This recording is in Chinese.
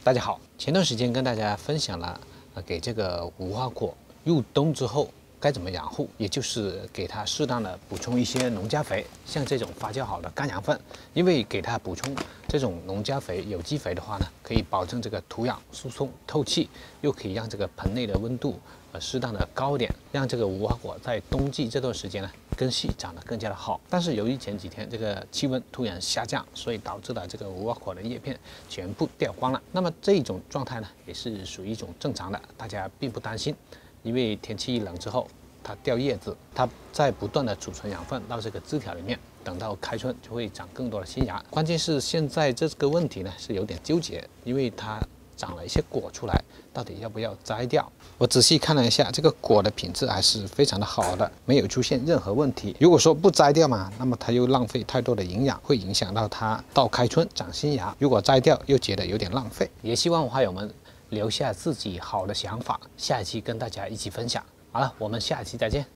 大家好，前段时间跟大家分享了，给这个无花果入冬之后该怎么养护，也就是给它适当的补充一些农家肥，像这种发酵好的干养分，因为给它补充这种农家肥、有机肥的话呢，可以保证这个土壤疏松透气，又可以让这个盆内的温度适当的高一点，让这个无花果在冬季这段时间呢根系长得更加的好。但是由于前几天这个气温突然下降，所以导致了这个无花果的叶片全部掉光了。那么这种状态呢，也是属于一种正常的，大家并不担心。因为天气一冷之后，它掉叶子，它在不断的储存养分到这个枝条里面，等到开春就会长更多的新芽。关键是现在这个问题呢是有点纠结，因为它长了一些果出来，到底要不要摘掉？我仔细看了一下，这个果的品质还是非常的好的，没有出现任何问题。如果说不摘掉嘛，那么它又浪费太多的营养，会影响到它到开春长新芽。如果摘掉，又觉得有点浪费。也希望花友们留下自己好的想法，下一期跟大家一起分享。好了，我们下期再见。